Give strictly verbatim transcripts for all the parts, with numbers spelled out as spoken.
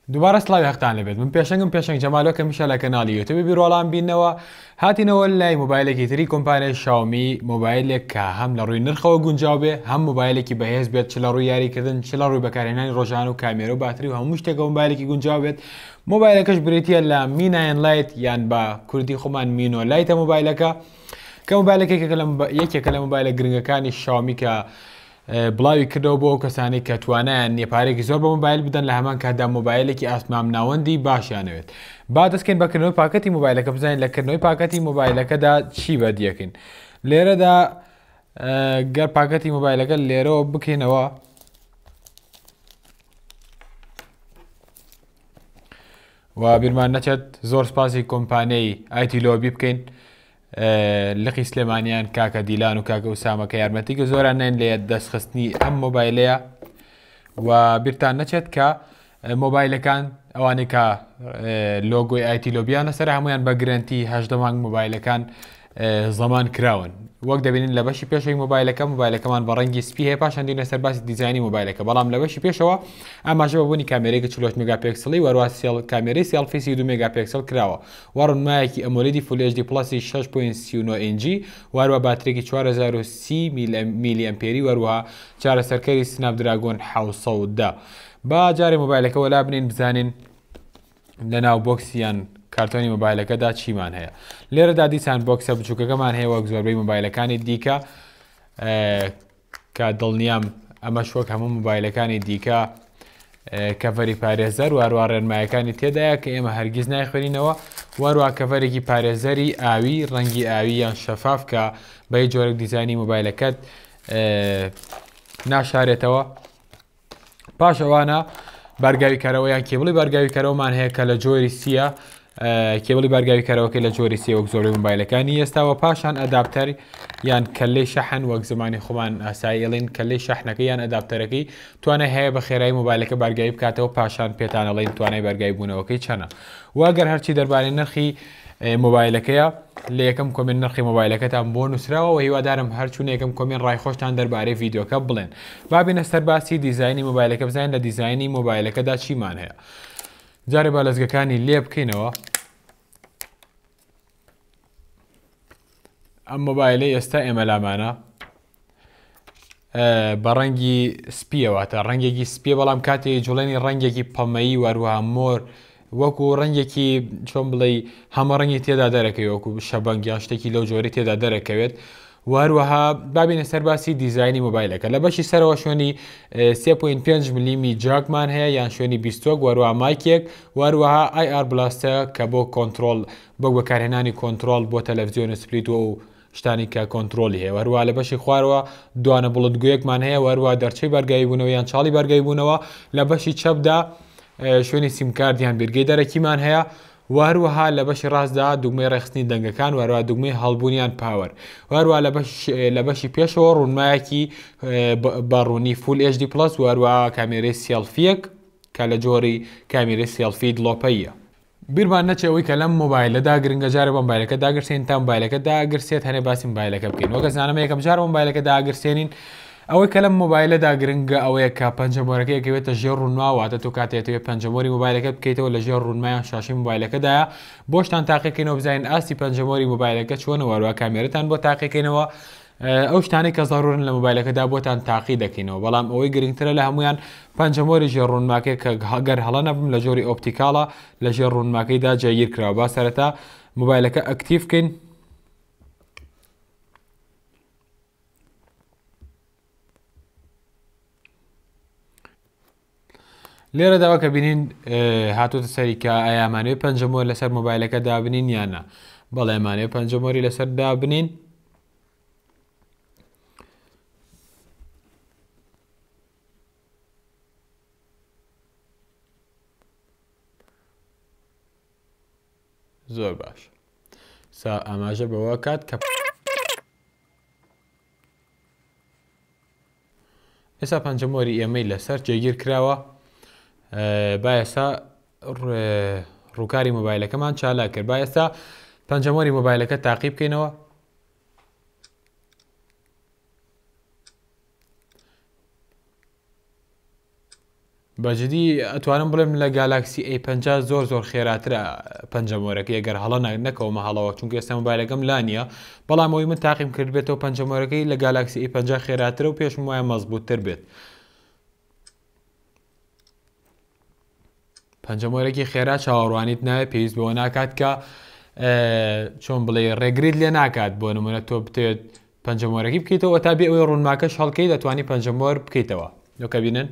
دووبارە سڵاوی هەختان لەبێت من پێشنگم پێشنگ جەمالۆکە میشە لە کەناڵی یوتیوب بیرۆڵان بینەوە هاتینەوە لای مۆبایلێکی تری کۆمپانیای شاومی مۆبایلێک کە هەم لە ڕووی نرخەوە گونجاو بێ هەم مۆبایلێکی بەهێز بێت چ لە ڕووی یاریکردن چ لە ڕووی بەکارهێنانی ڕۆژان و کامێرە و باتری و هەموو شتێکە مۆبایلێکی گونجاو بێت مۆبایلەکەش بریتە لە مینایەن لایت یان بە کوردی خۆمان مینۆ لایتە مۆبایلەکە کە مۆبایلەکەیەکێکە لە مۆبایلە گرنگەکانی شاومی کە بڵاوی کردەوە بۆ کەسانی کە توانیان نێپارێکی زۆر بە مۆبایل بدەن لە هەمان کاتدا مۆبایلێکی ئاسمام ناوەندی باشیانەوێت با دەستکەین بەکردنەوەی پاکەتی مۆبایلەکە بزانین لەکردنەوەی پاکەتی مۆبایلەکەدا چی بەدیەکەین لێرەدا گەر پاکەتی مۆبایلەکە لێرەوە بکەینەوە و بیرمان نەچێت زۆر سپاسی کۆمپانیای ئایتی لۆبی بکەین لقی سلێمانیان کاکە دیلان و کاکە وسامەکە یارمەتیکە زۆران نین لێ دەستخستنی ئەم مۆبایلەیە و بیرتان نەچێت کە مۆبایلەکان ئەوانەی کە لۆگۆی ئایتی لۆبیانە سەر هەمویان بە گرنتی هەژدە مانگ مۆبایلەکان زەمان کراون وەک دەبینین لە بەشی پێشەوەی مۆبایلەکە مۆبایلەکەمان بە ڕەنگی سپی هەیە پاشان دێنە سەر باسی دیزایانی مۆبایلەکە بەڵام لە بەشی پێشەوە ئاماژە بەبوونی کامێرەیەکی چلۆش مێگاپیکسڵی وەروە کامێرەی سێڵفیسی دو مێگاپیکسڵ کراوە و ڕوونمایەکی ئەمۆلێدی فول ئەچ دی پڵەسی شەش پۆینت سی و نۆ ئینجی وەروە باترێکی چوار هەزار و سی میلی ئەمپێری وەروەها چارەسەرکەری سناپدراگۆن حەوت سەد و دە با جارێ مۆبایلەکە وەلا بنین بزانین لە ناو بۆکسیان کارتۆنی مۆبایلەکەدا چیمان هەیە لێرەدا دیسان بۆکسە بچووکەکەمان هەیە وەک زۆربەی مۆبایلەکانی دیکە کە دڵنیام ئەمە شوەک هەموو مۆبایلەکانی دیکە کەڤەری پارێزەر وارووا ڕێنمایەکانی تێدایە کە ئێمە هەرگیز نایخوێنینەوە وارووا کەڤەرێکی پارێزەری ئاوی ڕەنگی ئاوی یان شەفاف کە بە هیچ جۆرێک دیزانی مۆبایلەکەت ناشارێتەوە پاش ئەوانە بارگاوی کارەوەیان کێبڵی بارگاوی کارەوەمان هەیە کە لە جۆری سیە کێبڵی بارگاوی کارەوەکە لە جۆری سێ وەک زۆربەی مۆبایلەکانی ئێستاوە پاشان ئەداپتەر یان کەلەی شەحن وەک زمانی خۆمان ئاساییڵین کەلەی شەحنەکە یان ئەداپتەرەکەی توانای هەیە بە خێرایی مۆبایلەکە بارگاوی بکاتەوە پاشان پێتانەڵین توانای بەرگای بوونەوەکەی چەنە واگەر هەرچی دەربارەی نرخی مۆبایلەکەیە لە یەکەم کۆمنت نرخی مۆبایلەکەتان بۆ نووسراوە و هیوادارم هەرچوون یەکەم کۆمنت ڕایخۆشتان دەربارەی ڤیددیۆکە بڵێن بابینە سەرباسی دیزایانی مۆبایلەکە بزانین لە دیزایانی مۆبایلەکەدا چیمان هەیە جارێ بالەزگەکانی لێ بکەینەوە ئەم مۆبایلەی ئێستا ئێمە لامانە بە ڕەنگی سپیەوەتە ڕەنگێکی سپیە بەڵام کاتێک جوڵێنی ڕەنگێکی پەمەیی وەروەها مۆر وەکو ڕەنگێکی چۆن بڵێ هەمە ڕەنگی تێدا دەرەکەوێت وەکو شەبەنگیان شتێکی لەو جۆری تێدا دەرەکەوێت وەروەها بابینە سەرباسی دیزایانی مۆبایلەکە لە بەشی سەرەوە شوێنی سێ پۆینت پێنج میلیمی جاکمان هەیە یان شوێنی بیستۆک وەروەها مایکێک وەروەها ئای ئار بلاستە کە بۆ کۆنتترۆل بۆ بەکارهێنانی کۆنتترۆل بۆ تەلەڤزیۆن سپلیتوە و شتانی کە کۆنتترۆلی هەیە وەروە لە بەشی خوارەوە دوانە بڵندگویەکمان هەیە وەروە دەرچەی بەرگایی بوونەوە یان چاڵی بەرگایی بوونەوە لە بەشی چەپدا شوێنی سیمکاردیان بیرگەی دەرەکیمان هەیە وەروەها لە بەشی ڕاستدا دوگمەی ڕێخستنی دەنگەکان وەروە دوگمەی هەڵبوونیان پاوەەر وەروە لە بەشی پێشەوە ڕوونمایەکی بەڕوونی فول ئەچ دی پڵەس وەروە کامێرەی سێڵفیەک کە لە جۆری کامێرەی سێڵفی دڵۆپەیە بیرمان نەچەوەی کە لەم مۆبایلەدا گرنگە جارە بە مۆبایلەکە داگرسێن تا مۆبایلەکە داگرسێت هەنێ باسی مۆبایلەکە بکەین وەکە زانامە یەکەم جار مۆبایلەکە داگرسێنین ئەوەی کە لەم مۆبایلەدا گرنگە ئەوەیە کە پەنجەمۆرەکەیەکەوێتە ژێر ڕوونماواتە تو کاتێتەوێت پەنجەمۆری مۆبایلەکە بکەیتەوە لە ژێر ڕوونمایان شاشی مۆبایلەکەدایە بۆشتان تاقیکەینەوە بزانین ئاستی پەنجەمۆری مۆبایلەکە چۆنە وەروە کامێرەتان بۆ تاقیکەینەوە ئەو شتانی کە زەڕورن لە مۆبایلەکەدا بۆتان تاقی دەکەینەوە بەڵام ئەوەی گرنگترە لە هەمویان پەنجەمۆری ژێر ڕوونماکەی کە هەگەر هەڵە نەبم لە جۆری ئۆپتیکاڵە لە ژێر ڕوونماکەیدا جێگیر کراوە با سەرەتا مۆبایلەکە ئەکتیڤ بکەین لێرە داوا کە بینین هاتوتە سەری کە ئایامانوێ پەنجەمۆر لەسەر مۆبایلەکە دابنین یانە بەڵێمانێ پەنجەمۆری لەسەر دابنین زۆر باش سا ئاماژە بەوە کات کە ئێستا پەنجەمۆری ئێمەی لەسەر جێگیر کراوە با ئێستا ڕووکاری مۆبایلەکەمان چالا کرد با ئێستا پەنجەمۆری مۆبایلەکە تاقی بکەینەوە بەجددی ئەتوانم بڵێم لە گالاکسی ئەی پەنجا زۆر زۆر خێراترە پەنجەمۆرەکە ئەگەر هەڵە نەکەومە هەڵەوە چونکە ئێستا مۆبایلەکەم لا نییە بەڵام ئەوی من تاقیم کرد بێتەوە پەنجەمۆرەکەی لە گالاکسی ئەی پەنجا خێراترە و پێشم وایە مەزبوطتر بێت. پەنجەمۆرەی خێرا چاوەڕوانیت ناوێت پێویست بەوە ناکات کە چۆن بڵێ ڕێگریت لێ ناکات بۆ نمونە تۆ بتێت پەنجەمۆرەکەی بکەیتەوە تا بێ ئەوەی ڕوونماکەش هەڵکەی دەتوانانی پەنجەمۆر بکەیتەوە لۆکە بینن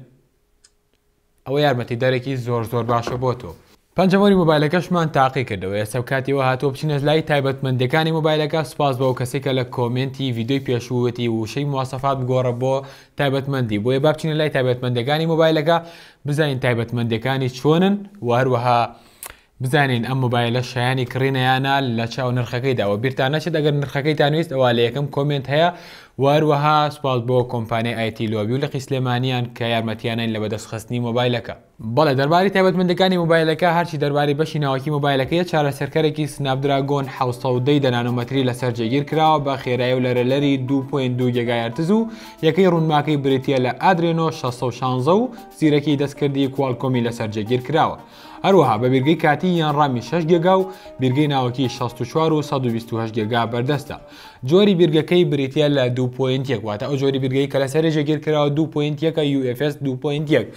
ئەوە یارمەتی دەرێکی زۆر زۆر باشە بۆ تۆ. پەنجەمۆری مۆبایلەکەشمان تاقی کردەوە ئێستا کاتیەوە هاتۆ بچینە لای تایبەتمەندەکانی مۆبایلەکە سپاس بەو کەسێکە لە کۆمنتی ڤیدۆی پێشووەتی وشەی مواسەفات بگۆڕە بۆ تایبەتمەندی بۆیە با بچینە لای تایبەتمەندەکانی مۆبایلەکە بزانین تایبەتمەندەکانی چۆنن و هەروەها بزانین ئەم مۆبایلە شایانی کڕینەیانە لە چاو نرخەکەیداوە بیرتان نەچێت ئەگەر نرخەکەیتان ویست ئەوە لە یەکەم کۆمنت هەیە وهروەها سپاس بۆ کۆمپانیای ئایتی لۆبی و لە قیسلێمانیان کە یارمەتیانین لە بەدەستخستنی مۆبایلەکە. بەڵێ دەرباری تایبەتمەندەکانی مۆبایلەکە هەرچی دەرباری بەشی ناوەکی مۆبایلەکەیە چارەسەرکەرێکی سنابدراگۆن حەوت سەد و دەی دەنانۆمەتری لەسەر جێگیر کراوە بە خێرایی و لەرەلەری دوو پۆینت دوو گیگاهرتز و یەکەی ڕوونماکەی بریتیە لە ئادرێنۆ شەشسەد و شانزە و زیرەکی دەستکردی کوالکۆمی لەسەر جێگیر کراوە. هەروەها بە بیرگەی کاتی یان ڕامی شەش گێگا و بیرگەی ناوەکی شەست و چوار و سەد و بیست و هەشت گێگا بەردەستە. جۆری بیرگەکەی بریتیە لە دوو پۆینت یەک واتە ئەو جۆری بیرگەی کە لەسەر جێگیر کراوە دوو پۆینت یەکە یو ئێف ئێس دوو پۆینت یەک.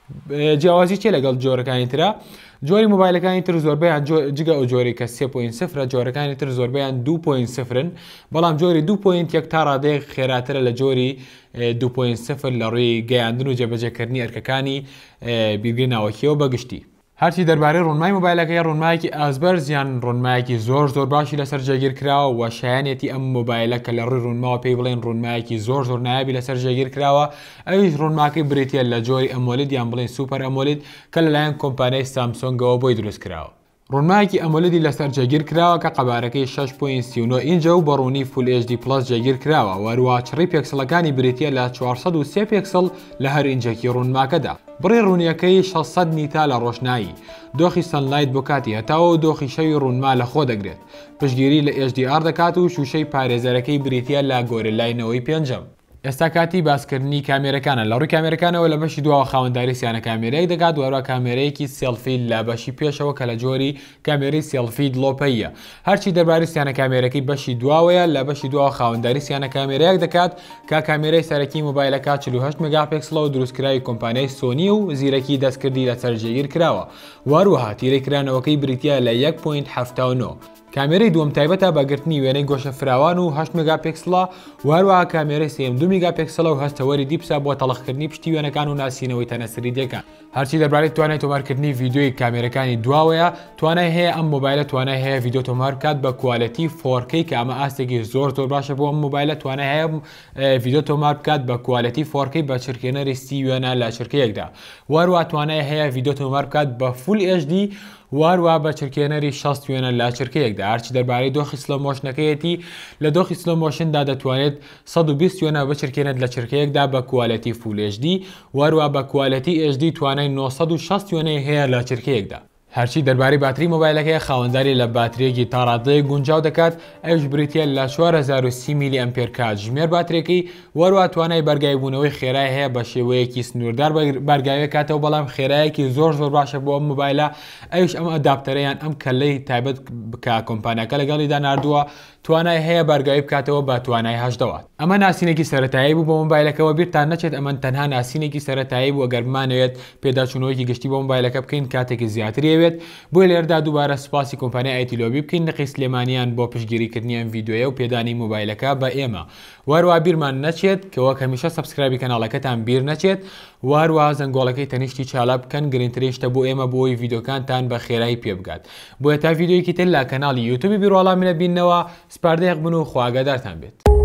جیاوازی چێ لەگەڵ جۆرەکانی ترە؟ جۆری مۆبایلەکانی تر زۆربەیان جگە ئەو جۆری کە سێ پۆینت صفرە جۆرەکانی تر زۆربەیان دوو پۆینت صفرن بەڵام جۆری دوو پۆینت یەک تا ڕادەیەک خێراترە لە جۆری دوو پۆینت صفر لە ڕووی گەیاندن و جێبەجێکردنی ئەرکەکانی بیرگەی ناوەکیەوە بەگشتی. هەرچی دەربارەی ڕوونمای مۆبایلەکەی ڕوونمایەکی ئازبەرز یان ڕوونمایەکی زۆر زۆر باشی لەسەر جێگیر کراوە و شایەنێتی ئەم مۆبایلە کە لە ڕووی ڕوونماوە پێی بڵێن ڕوونمایەکی زۆر زۆر نایابی لەسەر جێگیر کراوە ئەویش ڕوونماکەی بریتیە لە جۆری ئەمۆلید یان بڵێن سوپەر ئەمۆلید کە لەلایەن کۆمپانیای سامسۆنگەوە بۆی دروست کراوە. ڕوونمایەکی ئەمۆلێدی لەسەر جێگیر کراوە کە قەبارەکەی شەش پۆینت سی و نۆ ئینجە و بەڕوونی فول ئێچ دی پلەس جێگیر کراوە وەروە چڕی پێکسەڵەکانی بریتیە لە چوارسەد و سێ پێکسەڵ لە هەر ئینجەکی ڕوونماکەدا. بڕی ڕوونیەکەی شەشسەد نیتا لە ڕۆژنایی دۆخی سەنلایت بۆ کاتی هەتاوە و دۆخی شەوی ڕوونما لە خۆ دەگرێت پشگیری لە ئێچ دی ئار دەکات و شوشەی پارێزەرەکەی بریتیە لە گۆرەلاینەوەی پێنجەم. ئێستا کاتی باسکردنی کامێرەکانە لە ڕووی کامێرەکانەوە لە بەشی دواوە خاوەنداری سیانە کامێرەیەک دەکات وەروە کامێرەیەکی سێلفی لە بەشی پێشەوە کە لە جۆری کامێرەی سێلفی دڵۆپەیە. هەرچی دەرباری سیانە کامێرەکەی بەشی دواوەیە لە بەشی دواوە خاوەنداری سیانە کامێرەیەک دەکات کە کامێرەی سەرەکی مۆبایلەکە چل و هەشت مێگاپیکسڵە و دروستکراوی کۆمپانیای سۆنی و زیرەکی دەستکردی لەسەر جێگیر کراوە وەروەها تیرەیکرانەوەکەی بریتیە لە یەک پۆینت هەفتە و نۆ. کامێرەی دووەم تایبەتە بەگرتنی وێنەی گۆشە فراوان و هەشت مێگاپیکسڵە وهروەها کامێرەی سێم دوو میگاپیکسڵە و هەستەوەری دیپسە بۆ تەڵەخکردنی پشتی وێنەکان و ناسینەوەی تەنەسەریدەکان. هەرچی دەربارەی توانای تۆمارکردنی ڤیدۆی کامێرەکانی دواوەیە توانای هەیە ئەم مۆبایلە توانای هەیە ڤیدۆ تۆمار بکات بە کوالەتی فۆر کەی کە ئەمە ئاستێکی زۆر زۆر باشە بۆ ئەم مۆبایلە توانای هەیە ڤیدۆ تۆمار بکات بە کوالەتی فۆر کەی بە چرکێنەری سی وێنە لە چرکەیەکدا وهروە توانای هەیە ڤیدۆ تۆمار بکات بە فول ئێچ دی وهروە بە چرکێنەری شەست وێنە لە چرکەیەکدا. هەرچی دەربارەی دۆخی سلۆ مۆشنەکەیەتی لە دۆخی سلۆ مۆشندا دەتوانێت سەد و بیست وێنە بچرکێنێت لە چرکەیەکدا بە کوالەتی فول ئێچ دی وهروە بە کوالەتی ئێچ دی توانای نۆ سەد و شەست وێنەی هەیە لە چرکەیەکدا. هەرچی دەربارەی باتری مۆبایلەکەی خاوەنداری لە باتریەکی تا ڕادەیەک گونجاو دەکات ئەوش بریتیە لە چوار هەزار و سی میلی ئەمپێر کات ژمێر باترێکی وەروە توانای بەرگایبوونەوەی خێرای هەیە بە شێوەیەکی سنووردار بەرگاوی کاتەوە بەڵام خێرایەکی زۆر زۆر باشە بۆ ئەم مۆبایلە ئەوش ئەم ئەداپتەرەیان ئەم کەلەی تایبەت بکە کۆمپانیاکە لەگەڵیدا ناردووە توانای هەیە بەرگاوی بکاتەوە بە توانای هەشت دەوات. ئەمە ناسینێکی سەرەتایی بوو بۆ مۆبایلەکەەوە بیرتان نەچێت ئەمە تەنها ناسینێکی سەرەتایی بوو ئەگەر بمانەوێت پێداچوونەوەیکی گشتی بۆ مۆبایلەکە بکەین کاتێکی زیاتریەوێت بۆ لێردا دووبارە سپاسی کۆمپانیای ئایتی لۆبی بکەین نقی سلێمانیان بۆ پشتگیریکردنی ئەم ڤیدۆیە و پێدانی مۆبایلەکە بە ئێمە وەروە بیرمان نەچێت کەوە هەمیشە سەبسکرایبی کەناڵەکەتان بیر نەچێت وەروە زەنگۆڵەکەی تەنیشتی چالا بکەن گرنگترین شتە بۆ ئێمە بۆی ڤیدۆکانتان بە خێرایی پێ بگات. بۆیە تا ڤیدۆیەکی تر لە کەناڵی یوتیوبی بیرۆڵامینە بینەوە سپاردەیەک بن و خواگەدارتان بێت.